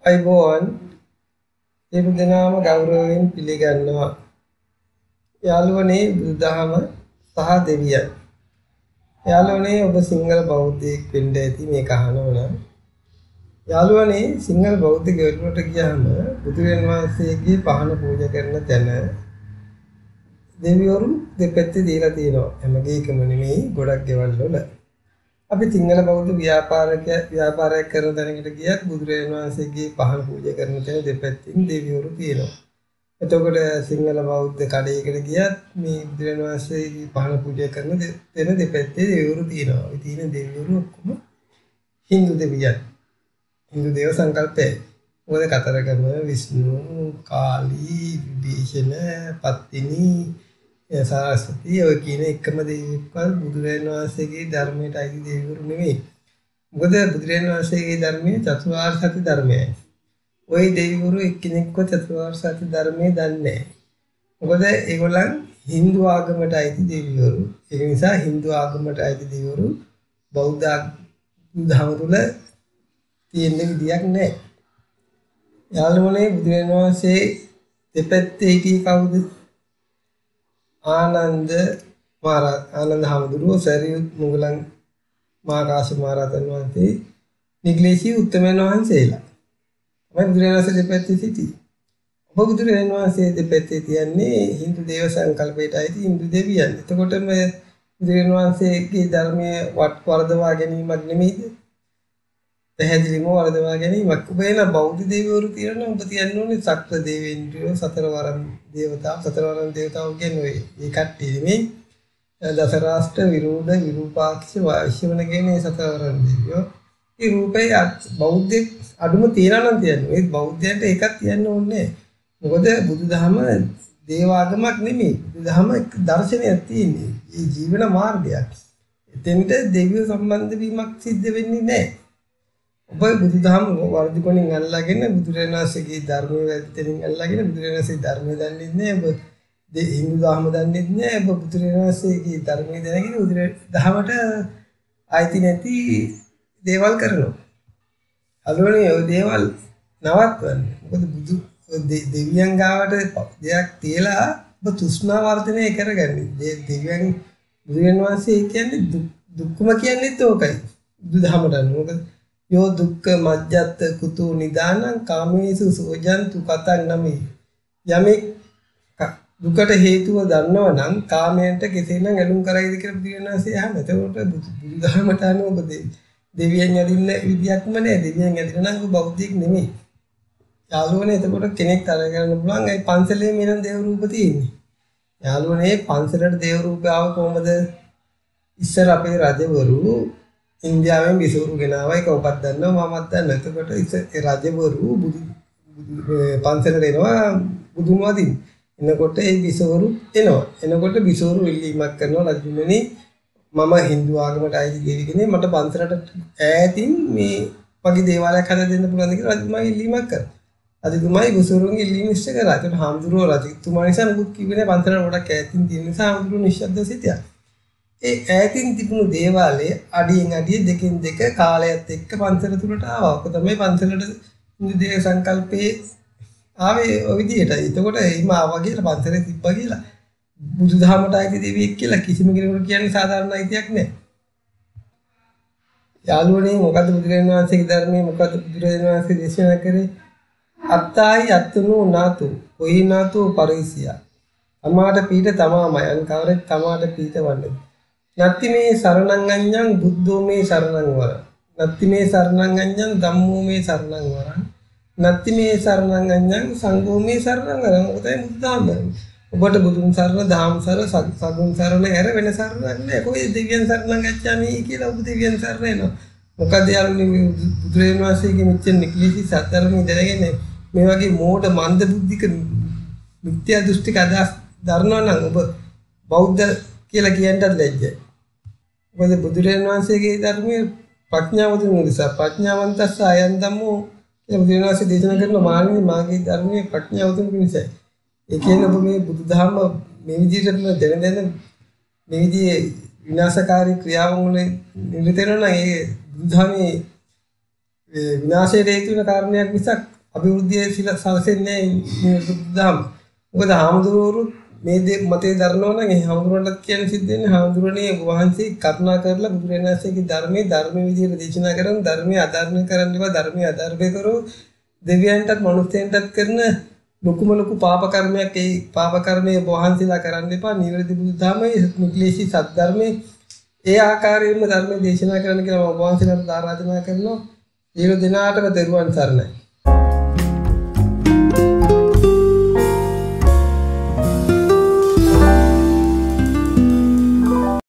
අයිබෝවන් සියලු දෙනාම ගෞරවයෙන් පිළිගන්නවා. යාළුවනේ බුදුදහම සහ දෙවියන්. යාළුවනේ ඔබ සිංහල බෞද්ධයෙක් වෙන්න ඇති මේක අහනවා නම්. යාළුවනේ සිංහල බෞද්ධ ගෙවලට ගියාම බුදුරජාණන් වහන්සේගේ පහන පූජා කරන තැන දෙවිවරු දෙපැත්තේ දීලා තියෙනවා. හැමගේකම නෙමෙයි ගොඩක් ගෙවල් වල. අපි සිංහල බෞද්ධ ව්‍යාපාරයක් කරන තැනකට ගියත් බුදුරජාණන් වහන්සේගේ පහන පූජා කරන තැන දෙපැත්තෙන් දෙවිවරු තියෙනවා. එතකොට සිංහල බෞද්ධ කඩේකට ගියත් මේ බුදුරජාණන් වහන්සේගේ පහන පූජා කරන තැන දෙපැත්තේ දෙවිවරු තියෙනවා. ඒ තියෙන දෙවිවරු ඔක්කොම හින්දු දෙවියන්. හින්දු දේව සංකල්පය. මොකද කතරගම විෂ්ණු, කාලී, විභීෂණ, පත්තිනි, සරස්වති ඔය කියන එකම දෙවියන්වල් බුදුරජාණන් වහන්සේගේ ධර්මයට අයිති දෙවිවරු නෙමෙයි. මොකද බුදුරජාණන් වහන්සේගේ ධර්මයේ චතුරාර්ය සත්‍ය ධර්මයයි. ওই දෙවිවරු එක්කෙනෙක්ව චතුරාර්ය සත්‍ය ධර්මයේ දන්නේ නැහැ. මොකද ඒගොල්ලන් Hindu ආගමට අයිති දෙවිවරු. ඒ නිසා Hindu ආගමට අයිති දෙවිවරු බෞද්ධ ධර්ම තුල තියෙන විදියක් නැහැ. යාළුවනේ බුදුරජාණන් වහන්සේ දෙපැත්තේ හිටියේ කවුද? ආනන්ද හාමුදුරුවෝ, සරියුත් මුගලන් මහාකාශ්‍යප මහ රහතන් වහන්සේ, නිග්ලේශී උත්තමයන් වහන්සේලා. තමයි බුදුරජාණන් වහන්සේ දෙපැත්තේ සිටියේ. ඔබ බුදුරජාණන් වහන්සේ දෙපැත්තේ තියන්නේ Hindu දේව සංකල්පයට අයිති Hindu දෙවියන්. එතකොට මේ බුදුරජාණන් වහන්සේගේ ධර්මයේ වර්ධවා ගැනීමක් නෙමෙයිද? පැහැදිලිම වර්ධවා ගැනීමක්. ඔබ එන බෞද්ධ දෙවිවරු කියනවා ඔබ තියන්න ඕනේ සක්‍ර දේවේන්ද්‍රයෝ, සතරවරම් දේවතාවෝ කියන්නේ ඒ කට්ටිය නෙමෙයි. දසරාෂ්ට්‍ර, විරූඪ, විරූපාක්ෂ, වෛශ්‍රවණ කියන්නේ සතරවරම් දෙවියෝ. ඒ රූපේ බෞද්ධ අඩුම තියනවා නම් තියන්නේ. ඒ බෞද්ධයන්ට ඒකක් තියන්න ඕනේ. මොකද බුදුදහම දේවාගමක් නෙමෙයි. බුදුදහම දර්ශනයක් තියෙන්නේ. ඒ ජීවන මාර්ගයක්. එතෙන්ට දෙවියෝ සම්බන්ධ වීමක් සිද්ධ වෙන්නේ නැහැ. ඔබ බුදුදහම වර්ධිකොණින් අල්ලාගෙන බුදුරජාණන් වහන්සේගේ ධර්මයේ වැදෙනින් අල්ලාගෙන බුදුරජාණන් වහන්සේගේ ධර්මය දන්නේ නැහැ. ඔබ හින්දු දහම දන්නේ නැහැ. ඔබ බුදුරජාණන් වහන්සේගේ ධර්මය දැනගෙන දහමට ආйти නැති දේවල් කරනවා. අලෝනේ ඔය දේවල් නවත්වන්න. මොකද බුදු දෙවියන් ගාවට දෙයක් තියලා ඔබ තෘෂ්ණා වර්ධනය කරගන්නේ. දෙවියන් බුදුරජාණන් වහන්සේ කියන්නේ දුක්ඛම කියන්නේත් ඕකයි. බුදුදහමට අනුව. මොකද යෝ දුක්ඛ මජ්ජත් කුතු නිදානං කාමේසු සෝජන්තු කතං නමේ. යමෙක් දුකට හේතුව දන්නව නම් කාමයන්ට කෙසේනම් ඇලුම් කරයිද කියලා බුදුරජාණන් වහන්සේ අහන. එතකොට බුදුදහමට අනුව ඔබ දෙවියන් යදින්න විදියක්ම නැහැ. දෙවියන් යදින්න නම් ඔබ බෞද්ධයෙක් නෙමෙයි. යාළුවනේ එතකොට කෙනෙක් තරහ කරන්න පුළුවන් ඒ පන්සලේ මෙන්න දේව රූප තියෙන්නේ. යාළුවනේ පන්සලට දේව රූපය ආව කොහමද? ඉස්සර අපේ රජවරු ඉන්දියාවෙන් විසුරු ගෙනාවා. ඒක ඔබත් දන්නවා මමත් දන්නවා. එතකොට ඒ රජවරු පන්සලට එනවා බුදුන් වදින්න. එනකොට ඒ විසුරු එනවා. එනකොට විසුරු ඉල්ලීමක් කරනවා රජුමනි මම Hindu ආගමට අයිති දෙවි කෙනෙක්. මට පන්සලට ඈතින් මේ වගේ දේවාලයක් හදලා දෙන්න පුළුවන්ද කියලා රජතුමා ඉල්ලීමක් කරා. රජතුමායි විසුරුන්ගේ ඉල්ලීම ඉෂ්ට කරා. ඒකට හාමුදුරුවෝ රජතුමා නිසා මුකුත් කිව්වේ නැහැ. පන්සලට ගොඩක් ඈතින් තියෙන නිසා හාමුදුරුවෝ නිශ්ශබ්ද සිටියා. ඒ ඈතින් තිබුණු දේවාලයේ අඩියෙන් අඩිය දෙකෙන් දෙක කාලයත් එක්ක පන්සල තුලට ආවා. ඔක තමයි පන්සලට හින්දු දේව සංකල්පයේ ආවේ ඔය විදිහටයි. එතකොට එහිම ආවා කියලා පන්සලේ තිබ්බා කියලා බුදුදහමට අයිති දෙවියෙක් කියලා කිසිම කෙනෙකුට කියන්නේ සාධාරණ අයිතියක් නැහැ. යාළුවනේ මොකද්ද බුදුරජාණන් වහන්සේගේ ධර්මයේ මොකද්ද බුදුරජාණන් වහන්සේ දේශනා කරේ? අත්තායි අත්තුනු නාතු කොයි නාතු පරිසියා. තමාට පීඨ තමාමයි අන් කවරෙක් තමාට පීඨ වන්නේ. නත්ති මේ සරණං අඤ්ඤං බුද්ධෝ මේ සරණං වර. නත්ති මේ සරණං අඤ්ඤං ධම්මෝ මේ සරණං වර. නත්ති මේ සරණං අඤ්ඤං සංඝෝ මේ සරණං වර. ඔතේ බුද්ධාම. ඔබට බුදුන් සරණ, දහම් සරණ, සගුන් සරණ හැර වෙන සරණක් නැහැ. කොයි දෙවියන් සරණ ගච්ඡාමි කියලා ඔබ දෙවියන් සරණ එනවා. මොකද යාළුවනේ බුදුරජාණන් වහන්සේගේ මෙච්චර නික්ලිසි සත්‍යර්මී දැනගෙන මේ වගේ මෝඩ මන්ද බුද්ධික මිත්‍යා දෘෂ්ටික අදහස් දරනවා නම් ඔබ බෞද්ධ කියලා කියන්නත් ලැජ්ජයි. මොකද බුදුරජාණන් වහන්සේගේ ධර්මයේ ප්‍රඥාව දුන්න නිසා ප්‍රඥාවන්තස්ස අයන් ධම්මෝ කියලා බුදුරජාණන් වහන්සේ දේශනා කරන මාන්නේ මාගේ ධර්මයේ ප්‍රඥාව දුන්න නිසායි. ඒ කියන්නේ ඔබ මේ බුදුදහම මේ විදිහට දැන මේ විදිහේ විනාශකාරී ක්‍රියාවන් වල නිරත වෙනවා නම් ඒ බුදුදහමේ විනාශයට හේතු වෙන කාරණයක් මිසක් අභිවෘද්ධිය සලසෙන්නේ නිවැරදි බුදුදහම. මොකද හාමුදුරුවෝ මේ මතේ දරනවා නම් ඒ හාමුදුරුවන්ටත් කියන්න සිද්ධ වෙන්නේ හාමුදුරනේ වහන්සේ කරුණා කරලා බුදුරජාණන් වහන්සේගේ ධර්මයේ විදිහට දේශනා කරන ධර්මයේ අධර්ම කරන්න එපා ධර්මයේ අධර්මය කරෝ දෙවියන්ටත් මනුස්සයන්ටත් කරන ලොකු පාප කර්මයක් ඒ පාප කර්මයේ වහන්සේලා කරන්න එපා නිවැරදි බුදුදහමේ නික්ලේශී සත්‍ය ඒ ආකාරයෙන්ම ධර්ම දේශනා කරන්න කියලා මම වහන්සේලාට ආරාධනා කරනවා. ඊළඟ දිනාටම දරුවන් සරණයි.